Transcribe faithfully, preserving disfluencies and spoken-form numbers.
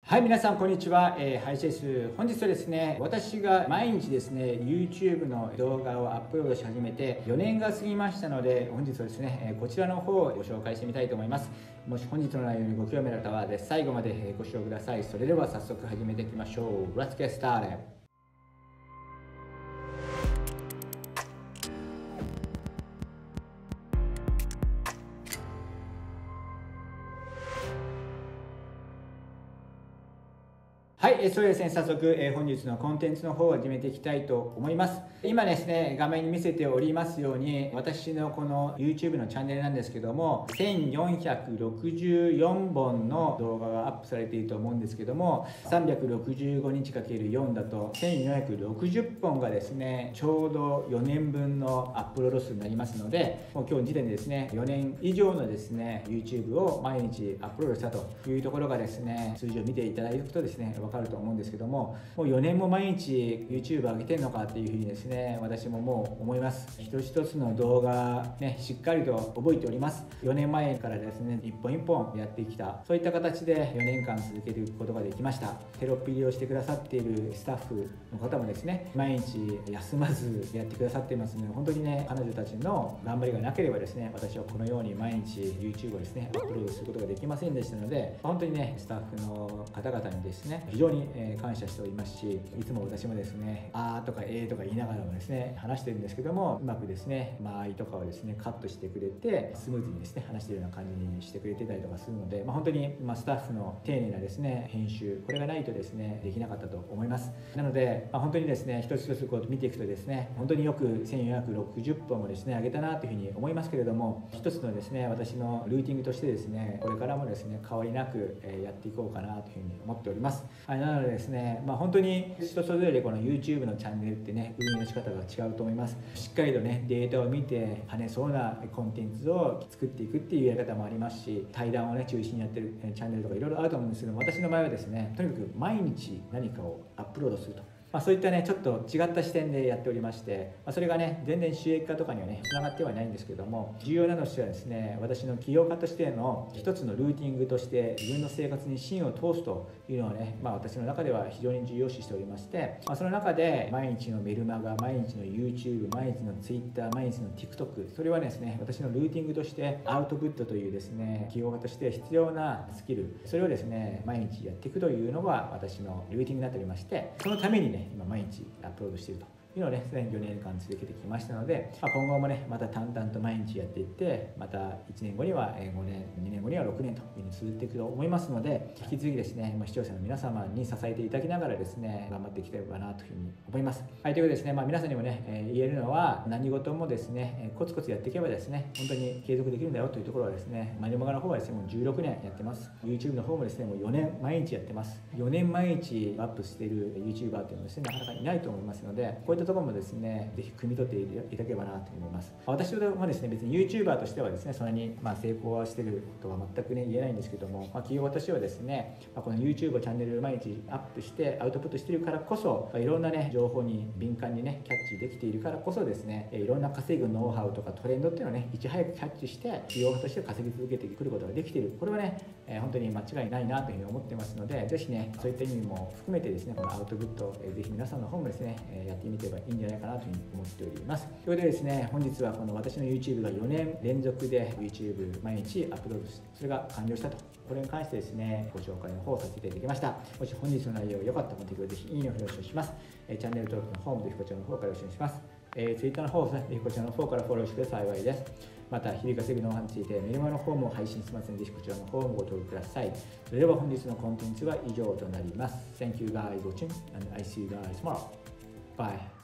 はい、皆さんこんにちは、えー、林です。本日はですね、私が毎日ですね YouTube の動画をアップロードし始めてよねんが過ぎましたので、本日はですねこちらの方をご紹介してみたいと思います。もし本日の内容にご興味ある方はで最後までご視聴ください。それでは早速始めていきましょう。 Let's get started。はい、それでですね、早速、えー、本日のコンテンツの方を始めていきたいと思います。今ですね、画面に見せておりますように、私のこの YouTube のチャンネルなんですけども、せんよんひゃくろくじゅうよんぼんの動画がアップされていると思うんですけども、さんびゃくろくじゅうごにちかけるよんだとせんよんひゃくろくじゅっぽんがですね、ちょうどよねんぶんのアップロード数になりますので、もう今日時点でですね、よねん以上のですね、YouTube を毎日アップロードしたというところがですね、数字を見ていただくとですね、分かると思うんですけども、もうよねんも毎日 YouTube 上げてんのかっていうふうにですね、私ももう思います。一つ一つの動画ね、しっかりと覚えております。よねんまえからですね、一本一本やってきた、そういった形でよねんかん続けていくことができました。テロップ入りをしてくださっているスタッフの方もですね、毎日休まずやってくださっていますので、本当にね、彼女たちの頑張りがなければですね、私はこのように毎日 YouTube をですね、アップロードすることができませんでしたので、本当にね、スタッフの方々にですね、非常に感謝しておりますし、いつも私もですね、あーとかえーとか言いながらもですね、話してるんですけども、うまくですね、間合いとかをですね、カットしてくれて、スムーズにですね、話してるような感じにしてくれてたりとかするので、まあ、本当に、まあ、スタッフの丁寧なですね、編集、これがないとですね、できなかったと思います。なので、まあ、本当にですね、一つ一つこう見ていくとですね、本当によくせんよんひゃくろくじゅっぽんもですね、上げたなというふうに思いますけれども、一つのですね、私のルーティングとしてですね、これからもですね、変わりなくやっていこうかなというふうに思っております。はい、なのでですね、まあ、本当に人それぞれこの YouTube のチャンネルってね、運営の仕方が違うと思います。しっかりとね、データを見て跳ねそうなコンテンツを作っていくっていうやり方もありますし、対談をね、中心にやってるチャンネルとかいろいろあると思うんですけども、私の場合はですね、とにかく毎日何かをアップロードすると。まあ、そういったねちょっと違った視点でやっておりまして、まあ、それがね全然収益化とかにはねつながってはないんですけども、重要なのとしてはですね、私の起業家としての一つのルーティングとして自分の生活に芯を通すというのはね、まあ、私の中では非常に重要視しておりまして、まあ、その中で毎日のメルマガ、毎日の YouTube、毎日の Twitter、毎日の TikTok、 それはですね、私のルーティングとしてアウトプットというですね、起業家として必要なスキル、それをですね毎日やっていくというのが私のルーティングになっておりまして、そのためにね今毎日アップロードしているというのをね、すでによねんかん続けてきましたので、まあ、今後もねまた淡々と毎日やっていって、またいちねんごにはごねん、にねんごにはろくねんというふうに続いていくと思いますので、引き続きですね、まあ、視聴者の皆様に支えていただきながらですね、頑張っていきたいかなというふうに思います。はい、ということでですね、まあ、皆さんにもね、えー、言えるのは、何事もですねコツコツやっていけばですね、本当に継続できるんだよというところはですね、マニモガの方はですねもうじゅうろくねんやってます。 YouTube の方もですねもうよねん毎日やってます。よねん毎日アップしている YouTuber っていうのはですねなかなかいないと思いますので、こういったところもですねぜひ汲み取っていただければなと思います。私はですね別に YouTuber としてはですねそれにまあ成功はしてるとは全くね言えないんですけども、まあ、企業私はですね、まあ、この YouTube チャンネルを毎日アップしてアウトプットしているからこそ、まあ、いろんなね情報に敏感にねキャッチできているからこそですね、いろんな稼ぐノウハウとかトレンドっていうのをねいち早くキャッチして企業家として稼ぎ続けてくることができている、これはね、えー、本当に間違いないなというふうに思ってますので、ぜひねそういった意味も含めてですねこのアウトプット、えー、ぜひ皆さんの方もですね、えー、やってみてばいいんじゃないかなというふうに思っております。ということでですね、本日はこの私の YouTube がよねん連続で YouTube 毎日アップロードして、それが完了したと、これに関してですねご紹介の方をさせていただきました。もし本日の内容が良かったらぜひいいねをよろしくお願いします。えー、チャンネル登録の方もぜひこちらの方からよろしくお願いします。えー、Twitter の方をですねぜひこちらの方からフォローして幸いです。また日々稼ぐノウハウについてメルマガの方も配信しますので、ぜひこちらの方もご登録ください。それでは本日のコンテンツは以上となります。Thank you guys for watching and I see you guys tomorrow. Bye.